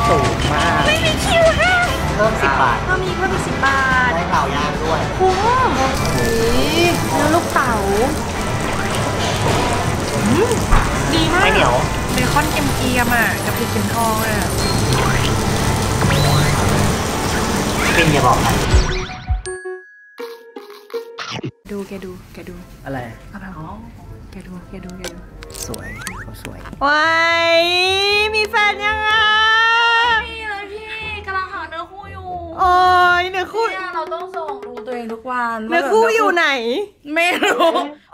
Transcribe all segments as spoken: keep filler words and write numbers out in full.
สูงมากไม่มีคิวค่ะเพิ่มสิบบาทก็มีเพิ่มอีกสิบบาทได้เต่าย่างด้วยคุ้มนี่เนื้อลูกเต๋าดีมากไม่เหนียวเบคอนเค็มๆอ่ะกับพริกเค็มทองอ่ะเป็นอย่าบอกใครดูแกดูแกดูอะไรอะไรอ๋อแกดูแกดูแกดูสวยเขาสวยว้ายมีแฟนยังอ่ะมีเลยพี่กำลังหาเนื้อคู่อยู่โอ้ยเนื้อคู่เราต้องส่งดูตัวเองทุกวันเนื้อคู่อยู่ไหนไม่รู้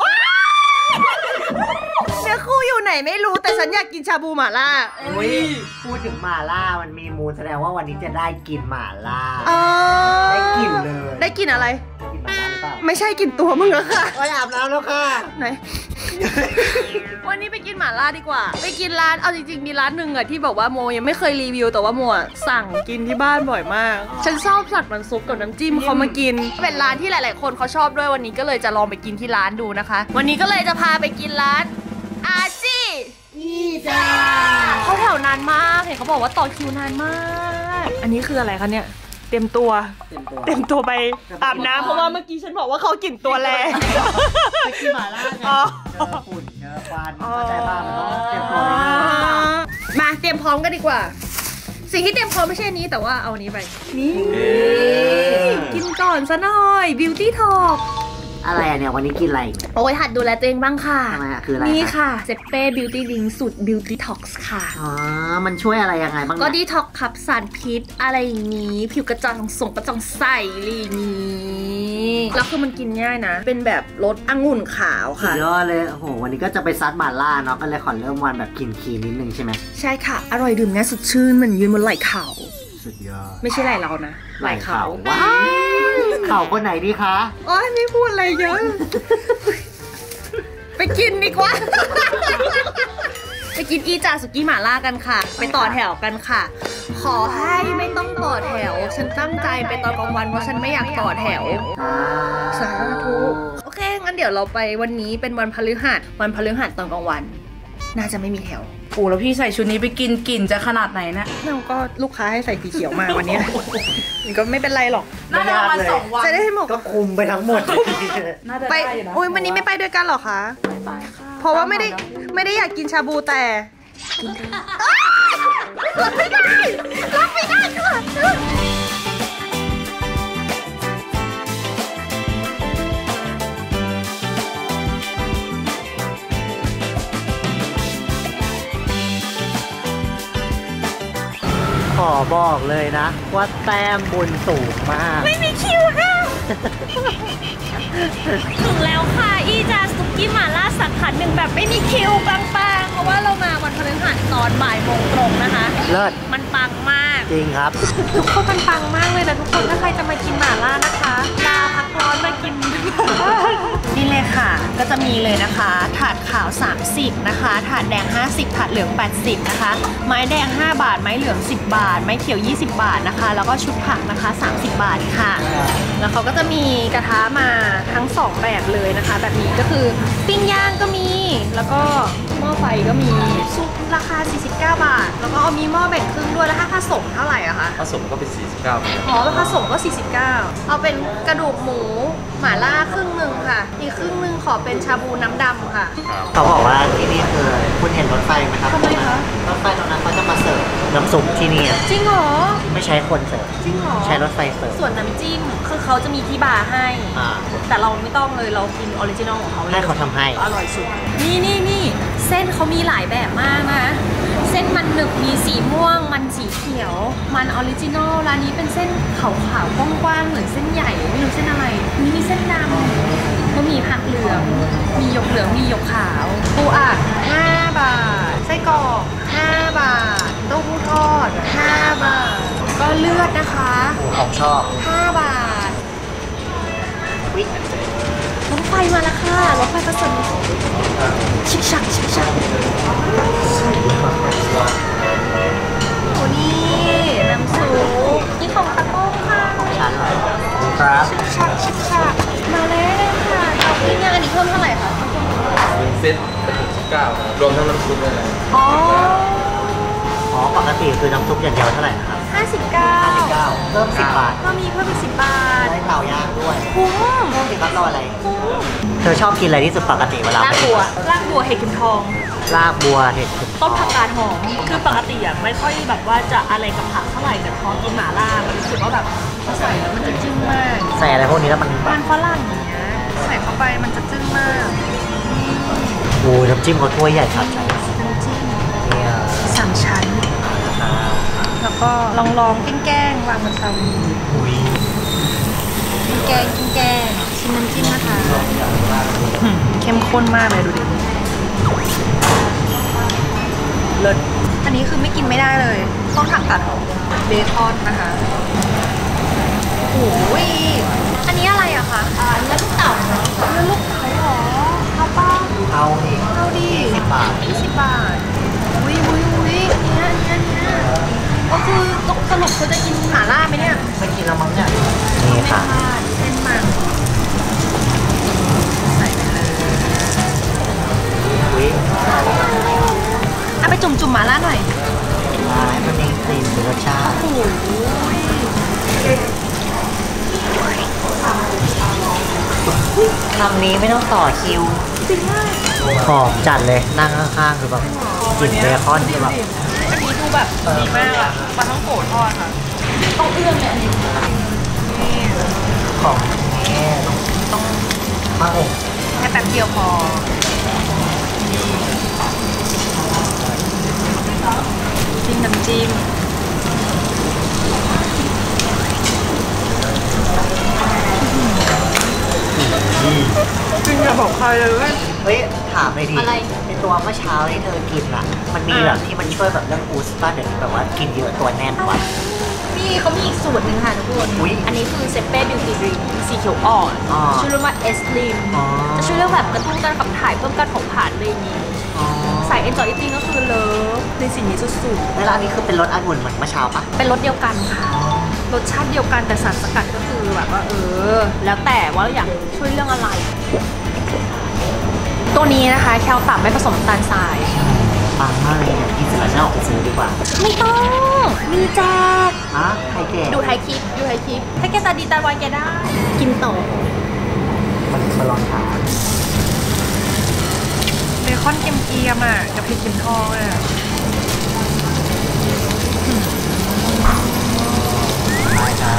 เนื้อคู่อยู่ไหนไม่รู้แต่ฉันอยากกินชาบูหม่าล่าอุ้ยพูดถึงหม่าล่ามันมีมูลแสดงว่าวันนี้จะได้กินหม่าล่าได้กินเลยได้กินอะไรกินหม่าล่าหรือเปล่าไม่ใช่กินตัวมึงอะค่ะโอ้ยอาบน้ำแล้วค่ะไหนวันนี้ไปกินหม่าล่าดีกว่าไปกินร้านเอาจริงๆมีร้านหนึ่งอะที่บอกว่าโมยังไม่เคยรีวิวแต่ว่าโมสั่งกินที่บ้านบ่อยมากฉันชอบสั่งน้ำซุปกับน้ำจิ้มเขามากินเป็นร้านที่หลายๆคนเขาชอบด้วยวันนี้ก็เลยจะลองไปกินที่ร้านดูนะคะวันนี้ก็เลยจะพาไปกินร้านอาซี่นี่จ้าเขาแถวนานมากเห็นเขาบอกว่าต่อคิวนานมากอันนี้คืออะไรคะเนี่ยเต็มตัวเต็มตัวไปอาบน้ำเพราะว่าเมื่อกี้ฉันบอกว่าเขากลิ่นตัวแรงไปกินหม่าล่าไงเจอฝุ่นเจอควันเข้าใจป่ะมันต้องเตรียมตัวมาเตรียมพร้อมกันดีกว่าสิ่งที่เตรียมพร้อมไม่ใช่นี้แต่ว่าเอาอันนี้ไปนี่กินก่อนซะหน่อย Beauty Talk อะไรเนี่ยวันนี้กินอะไรโอ้ยหัดดูแลตัวเองบ้างค่ะทำไมอะคืออะไรนี่ค่ะเซเป้บิวตี้ดิงสูตร Beauty Talk ค่ะอ๋อมันช่วยอะไรยังไงบ้างก็ดีท็อกขับสารพิษอะไรอย่างนี้ผิวกระจ่างส่งกระจ่างใสอะไรอย่างนี้แล้วคือมันกินง่ายนะเป็นแบบรสองุ่นขาวค่ะสุดยอดเลยโอ้โหวันนี้ก็จะไปซัดหม่าล่าเนาะก็เลยขอเริ่มวันแบบกินคีนนิดนึงใช่ไหมใช่ค่ะอร่อยดื่มง่ายสดชื่นเหมือนยืนบนไหล่เขาสุดยอดไม่ใช่ไหล่เรานะไหล่เขาว้าวเข่าคนไหนดีคะโอ้ยไม่พูดอะไรเยอะไปกินดีกว่าไปกินอีจาสุกี้หม่าล่ากันค่ะไปต่อแถวกันค่ะขอให้ไม่ต้องต่อแถวฉันตั้งใจไปตอนกลางวันเพราะฉันไม่อยากต่อแถวสาธุโอเคงั้นเดี๋ยวเราไปวันนี้เป็นวันพฤหัสวันพฤหัสตอนกลางวันน่าจะไม่มีแถวโอ้แล้วพี่ใส่ชุดนี้ไปกินกลิ่นจะขนาดไหนนะเราก็ลูกค้าให้ใส่สีเขียวมาวันนี้มันก็ไม่เป็นไรหรอกน่าจะวันสองวันจะได้ให้หมดก็คุมไปทั้งหมดไปอุ้ยวันนี้ไม่ไปด้วยกันหรอคะไม่ไปค่ะเพราะว่าไม่ได้ไม่ได้อยากกินชาบูแต่รับไม่ได้รับไม่ได้ค่ะขอบอกเลยนะว่าแต้มบุญสูงมากไม่มีคิวค่ะถึงแล้วค่ะอีจาสุกี้หม่าล่าสาขาหนึ่งแบบไม่มีคิวปังๆเพราะว่าเรามาวันพฤหัสตอนบ่ายโมงตรงนะคะเลิศมันปังมากจริงครับทุกคนมันปังมากเลยนะทุกคนถ้าใครจะมากินหม่าล่านะคะลาพักร้อนมากินนี่เลยค่ะก็จะมีเลยนะคะถาดขาวสามสิบนะคะถาดแดงห้าสิบถาดเหลืองแปดสิบนะคะไม้แดงห้าบาทไม้เหลืองสิบบาทไม้เขียวยี่สิบบาทนะคะแล้วก็ชุดผักนะคะสามสิบบาทค่ะแล้วเขาก็จะมีกระทะมาทั้งสองแบบเลยนะคะแบบนี้ก็คือปิ้งย่างก็มีแล้วก็หม้อไฟก็มีซุปราคาสี่สิบเก้าบาทแล้วก็เอามีหม้อแบ่งครึ่งด้วยแล้วถ้าผสมเท่าไหร่อะคะผสมก็เป็นสี่สิบเก้าอ๋อแล้วผสมก็สี่สิบเก้าเอาเป็นกระดูกหมูหม่าล่าครึ่งหนึ่งค่ะอีกครึ่งหนึ่งขอเป็นชาบูน้ำดำค่ะเขาบอกว่าที่นี่คือคุณเห็นรถไฟไหมครับทำไมคะรถไฟตรงนั้นเขาจะมาเสิร์ฟน้ำซุปที่นี่จริงเหรอไม่ใช้คนเสิร์ฟจริงเหรอใช้รถไฟเสิร์ฟส่วนน้ำจิ้มคือเขาจะมีที่บาร์ให้แต่เราไม่ต้องเลยเรากินออริจินอลของเขาให้เขาทำให้อร่อยสุดนี่นี่นี่เส้นเขามีหลายแบบมากนะเส้นมันหนึบมีสีม่วงมันสีเขียวมันออริจินอลร้านนี้เป็นเส้นขาวๆกว้างๆเหมือนเส้นใหญ่ไม่รู้เส้นอะไรนี่มีเส้นดำก็มีผักเหลืองมีหยกเหลืองมีหยกขาวปูอัดห้าบาทไส้กรอกห้าบาทเต้าหู้ทอดห้าบาทก็เลือดนะคะของชอบห้าบาทรถไฟมาแล้วค่ะรถไฟผสมชิกชักชิกชักโอ้นี่น้ำซุปนี่ของตะโก้ค่ะของฉันเหรอครับชิกชักชิกชักมาแล้วค่ะเอาพี่เนี่ยอันนี้เพิ่มเท่าไหร่คะเซ็ตเป็นหกสิบเก้ารวมทั้งน้ำซุปเลยนะอ๋อขออ๋อปกติคือน้ำซุปอย่างเดียวเท่าไหร่นะครับห้าสิบเก้าห้าสิบเก้าเพิ่มสิบบาทก็มีเพิ่มอีกสิบบาทได้เต่าย่างด้วยคุ้มเพิ่มสิครับรออะไรเธอชอบกินอะไรที่สุดปกติเวลาลากบัวลากบัวเห็ดเข็มทองลากบัวเห็ดเข็มทต้อน งผักกาดหอม คือปกติอ่ะไม่ค่อยแบบว่าจะอะไรกับผักเท่าไหร่แต่พอกินหม่าล่ามันรู้สึกว่าแบบพอใส่แล้วมันจะจึ้งมากใส่อะไรพวกนี้แล้วมันแบมับนฝรั่งอย่างเงี้ยใส่เข้าไปมันจะจึ้งมากโอ้ยน้ำจิ้มเขาถ้วยใหญ่ขาดใจน้ำจิ้มเนี่ยสามชั้นอ่าแล้วก็ลองลองๆแกล้งๆวางบนชามอุ้ยแกงกินแกงชิมน้ำจิ้มนะคะหืมเข้มข้นมากเลยดูดิเลิศอันนี้คือไม่กินไม่ได้เลยต้องผักกาดหอมเบคอนนะคะโอ้ยอันนี้อะไรอะคะอ่าเนื้อลูกเต่าเนื้อลูกเต่าเหรอเอาป้าเอาดิเอาดิสิบบาทยี่สิบบาทอุ้ยอุ้ยอุ้ยอันเนี้ยอันเนี้ยอันเนี้ยก็คือตกสรุปเขาจะกินหม่าล่าไหมเนี่ยไม่กินแล้วมั้งเนี่ยนี่ค่ะไม่พลาดเส้นมันใส่ไปเลยอุ้ยเอาไปจุ่มจุ่มๆหม่าล่าหน่อยมาให้มันมีกลิ่นมีรสชาติโอ้ยคำนี้ไม่ต้องต่อคิวจริงมากหอมจัดเลยนั่งข้างๆคือแบบกลิ่นเบคอนคือแบบอันนี้ดูแบบดีมากอะปลาท่องโกะทอดค่ะต้องเอื้อมเนี่ยอันนี้นี่ของแม่ต้องมาอบแค่แป๊บเดียวพอจิ้มน้ำจิ้ม จริงอย่าบอกใครเลยเว้ยเฮ้ยถามเลยดิอะไรในตัวเมื่อเช้าที่เธอกินอ่ะ มันมีแบบที่มันช่วยแบบเรื่องอูสป่ะเดี๋ยวนี้แบบว่ากินเยอะตัวแน่นกว่านี่เขามีอีกสูตรหนึ่งค่ะทุกคนอุ๊ยอันนี้คือเซเป้บิวตี้ดริงสีเขียวอ่อนอ๋อชื่อเรื่องว่าเอสลิมอ๋อจะช่วยเรื่องแบบกระตุ้นการขับถ่ายเพิ่มการเผาผลาญเลยนี่อ๋อใส่เอนจอยอิทติ้งก็คือเลิฟในสิ่งนี้สุดแล้วอันนี้คือเป็นรสองุ่นเหมือนเมื่อเช้าปะๆ เป็นรสเดียวกันค่ะ รสชาติเดียวกันแต่สารสกัดก็คือแบบว่าเออ แล้วแต่ว่าเราอยากช่วยเรื่องอะไร ตัวนี้นะคะแคลตับไม่ผสมน้ำตาลทรายปังมากเลยเนี่ยกินเสร็จแล้วฉันออกไปซื้อดีกว่าไม่ต้อง มีแจกฮะใครแก่ดูไทยคลิป ดูไทยคลิป ถ้าแกตาดีตาไวแกได้ กินต่อมันมาลองทานเบคอนเกียมๆอ่ะกับพริกเข็มทองอ่ะได้ค่ะ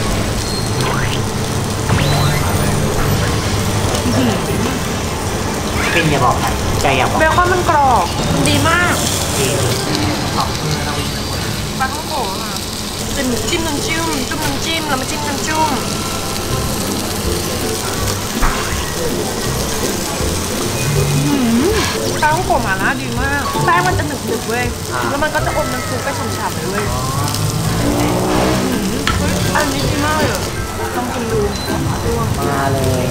เป็นอย่าบอกใครใจอย่าบอกเบคอนมันกรอบมันดีมากจริงขอบคุณนะวินทุกคนปลาท่องโกะค่ะเป็นจิ้มน้ำจิ้มจุ่มน้ำจิ้มแล้วมาจิ้มน้ำจุ่มอื้อหือปลาท่องโกะหม่าล่าดีมากแป้งมันจะหนึบๆเว้ยแล้วมันก็จะอมน้ำซุปไปฉ่ำๆเลยเว้ยอื้อหือเฮ้ยอันนี้ดีมากเลยอะลองกินดูมาเลย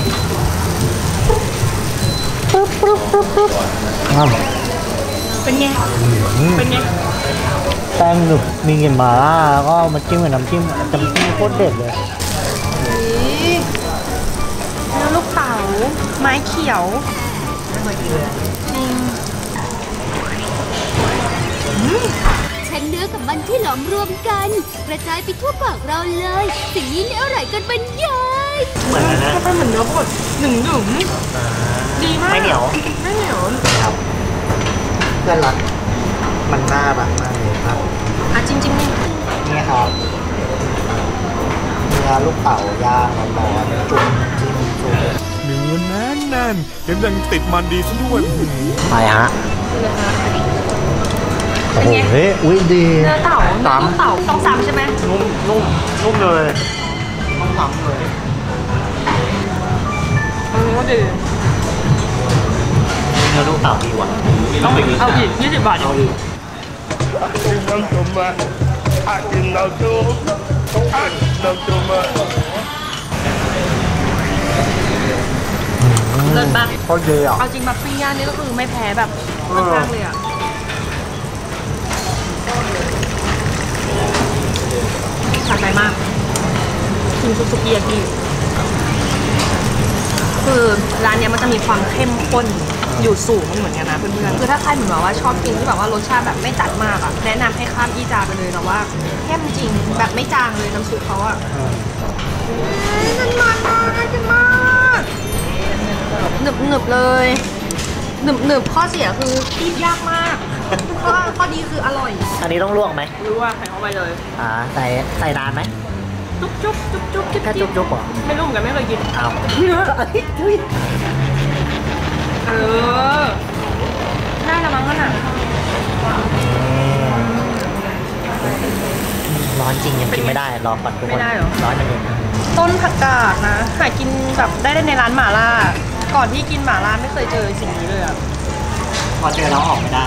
ปุ๊บปุ๊บปุ๊บปุ๊บครับเป็นไง เป็นไงแป้งหนึบมีกลิ่นหม่าล่าแล้วก็มาจิ้มกับน้ำจิ้มน้ำจิ้มโคตรเด็ดเลยนี่เนื้อลูกเต๋าไม้เขียวจริงใช้เนื้อกับมันที่หลอมรวมกัน กระจายไปทั่วปากเราเลย สิ่งนี้เนี่ยอร่อยกันบรรยายเหมือนกันนะมันเป็นเหมือนเนื้อบดหนึ่งหนึ่งดีมากไม่เหนียวไม่เหนียวครับเพื่อนรักมันน่ารักมากเลยครับอ่ะจริงๆนี่นี่ครับเนื้อลูกเต๋าย่างร้อนๆจุ่มจิ้มจุ่มเนื้อแน่นแน่นๆเห็นยังติดมันดีซะด้วยอื้อหือไปฮะเลยค่ะโอ้โหเฮ้ยอุ้ยดีเนื้อเต่าเนื้อลูกเต่าต้องซ้ำใช่ไหมนุ่มนุ่มนุ่มเลยต้องทำเลยเออก็ดีเนื้อลูกเต๋าดีว่ะต้องเอาอีกยี่สิบบาทเอาอีก Akin ang tuma, akin ang tuma, akin ang tuma. เลิศปะโคตรดีอ่ะเอาจริงมาปิ้งย่างนี่ก็คือไม่แพ้แบบข้างๆเลยอ่ะสะใจมากกินซุปซุกี้ยากิคือร้านเนี้ยมันจะมีความเข้มข้นอยู่สูงเหมือนกันนะเพื่อนๆคือถ้าใครเหมือนแบบว่าชอบกินที่แบบว่ารสชาติแบบไม่จัดมากอะแนะนำให้ข้ามอีจาไปเลยแต่ว่าเข้มจริงแบบไม่จางเลยน้ำซุปเขาอะน่ากินมากน่ากินมากหนึบหนึบเลยหนึบหนึบข้อเสียคือคีบยากมากข้อข้อดีคืออร่อยอันนี้ต้องลวกไหมรู้ว่าใส่เข้าไปเลยอ่าใส่ใส่นานไหมจุ๊บจุ๊บจุ๊บจุ๊บจิ๊บแค่จุ๊บจุ๊บเหรอไม่รู้เหมือนกันไม่เคยกินเอาเนื้อเออได้ละมั้งขนาดร้อนจริงยังกินไม่ได้รอก่อนทุกคนร้อนจริงต้นผักกาดนะหากินแบบได้ในร้านหม่าล่าก่อนที่กินหม่าล่าไม่เคยเจอสิ่งนี้เลยอ่ะพอเจอแล้วออกไม่ได้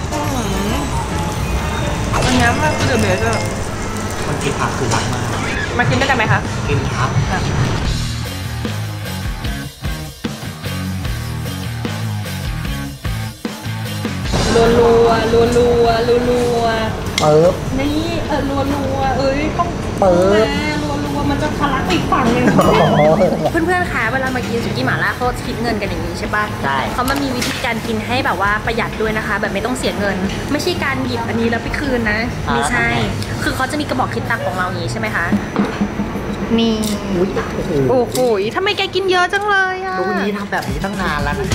อันนี้มันคือเดอะเบสอะคนกินผักคือรักมากมากินด้วยกันไหมคะกินครับรัวรัวรัวรัวรัวรัวเปิบนี่เออรัวรัวเอ้ยต้องเปิดรัวรัวมันจะทะลักไปอีกฝั่งหนึ่งเพื่อนๆคะเวลามากินสุกี้หม่าล่าเขาคิดเงินกันอย่างนี้ใช่ปะใช่เขามามีวิธีการกินให้แบบว่าประหยัดด้วยนะคะ แบบไม่ต้องเสียเงิน ไม่ใช่การหยิบอันนี้แล้วไปคืนนะ ไม่ใช่ คือเขาจะมีกระบอกคิดตังค์ของเราอย่างนี้ใช่ไหมคะนี่อุ้ยโอ้โหโอ้โหทำไมแกกินเยอะจังเลยอะลูกนี้ทำแบบนี้ตั้งนานแล้วนะ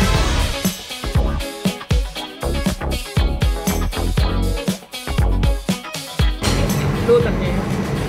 รูดแบบนี้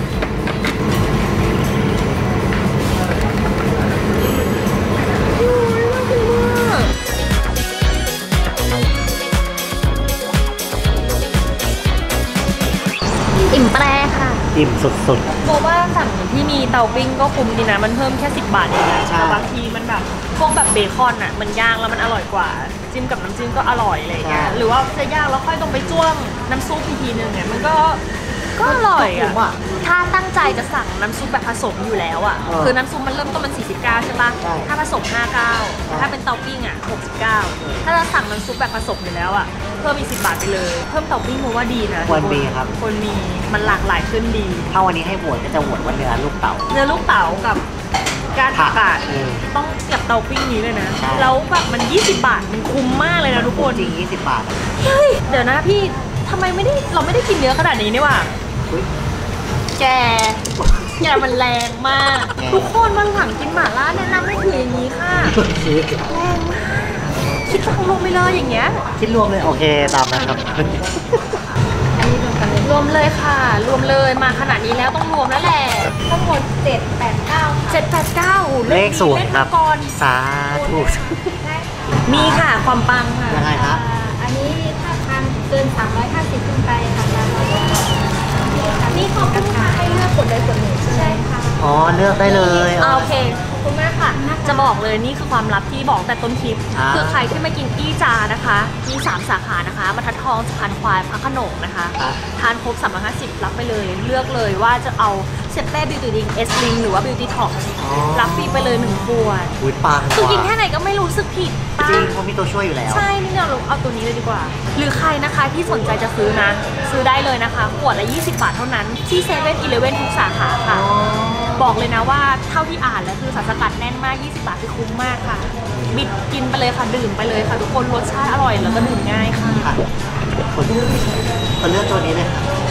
อิ่มแปรค่ะอิ่มสุดเพราะว่าสั่งที่มีเตาปิ้งก็คุ้มดีนะ มันเพิ่มแค่สิบบาทเองนะใช่แต่บางทีมันแบบพวกแบบเบคอนอ่ะ มันย่างแล้วมันอร่อยกว่า จิ้มกับน้ำจิ้มก็อร่อยอะไรเงี้ย หรือว่าจะย่างแล้วค่อยต้องไปจ้วงน้ำซุปอีกทีนึงเนี่ยมันก็ก็อร่อยก็คุ้มอ่ะอะถ้าตั้งใจจะสั่งน้ำซุปแบบผสมอยู่แล้วอ่ะเออคือน้ำซุปมันเริ่มต้นมันสี่สิบเก้าใช่ปะใช่ถ้าผสมห้าสิบเก้าแต่ถ้าเป็นเตาปิ้งอ่ะหกสิบเก้าถ้าเราสั่งน้ำซุปแบบผสมอยู่แล้วอ่ะเพิ่มอีกสิบบาทไปเลยเพิ่มเตาปิ้งโมว่าดีนะควรมีครับควรมีมันหลากหลายขึ้นดีถ้าวันนี้ให้โหวตก็จะโหวตว่าเนื้อลูกเต่าเนื้อลูกเต๋ากับการผัผักกกาดเออต้องเกับเตาปิ้งนี้เลยนะใช่แล้วแบบมันยี่สิบบาทมันคุ้มมากเลยนะทุกคนจริงยี่สิบบาทเฮ้ยเดี๋ยวนะพี่ทำไมไม่ได้เราไม่ได้กินเนื้อขนาดนี้นี่หว่าอุ๊ยแกแกมันแรงมากแกทุกคนวันหลังกินหม่าล่าแนะนำให้ถืออย่างนี้ค่ะซื้อแรงมากคิดว่าลงไปเลยอย่างเงี้ยคิดรวมเลยโอเคตามนะครับรวมเลยค่ะ รวมเลยมาขนาดนี้แล้วต้องรวมแล้วแหละทั้งหมดเจ็ดแปดเก้าเจ็ดแปดเก้าเลขสวยครับก่อนสาธุมีค่ะความปังค่ะยังไงครับอันนี้ถ้าทานเกินสามร้อยห้าสิบขึ้นไปค่ะร้านเราจะนี่ขอบคุณค่ะให้เลือกกดได้กดหนึ่งใช่ไหมใช่ค่ะอ๋อเลือกได้เลยอ่าโอเคขอบคุณมากค่ะ จะบอกเลยนี่คือความลับที่บอกแต่ต้นคลิปอ่าคือใครที่มากินอี้จานะคะ มีสามสาขานะคะบรรทัดทองสะพานควายพระโขนงนะคะอ่ะทานครบสามร้อยห้าสิบรับไปเลย เลือกเลยว่าจะเอาเซเป้บิวตี้ดิงเอสลิงหรือว่าบิวตี้ท็อกอ๋อรับฟรีไปเลยหนึ่งขวดอุ้ยปังคือกินว่ะแค่ไหนก็ไม่รู้สึกผิดปะจริงเพราะมีตัวช่วยอยู่แล้วใช่ นี่เราเอาตัวนี้เลยดีกว่า หรือใครนะคะที่สนใจจะซื้อนะ ซื้อได้เลยนะคะ ขวดละยี่สิบบาทเท่านั้น ที่เซเว่นอีเลฟเว่นทุกสาขาค่ะ บอกเลยนะว่าเท่าที่อ่านแล้วคือสารสกัดแน่นมาก ยี่สิบบาทคือคุ้มมากค่ะ บิดกินไปเลยค่ะ ดื่มไปเลยค่ะ ทุกคนรสชาติอร่อยแล้วก็ดื่มง่ายค่ะค่ะคนคนเลือกตัวนี้เลยค่ะ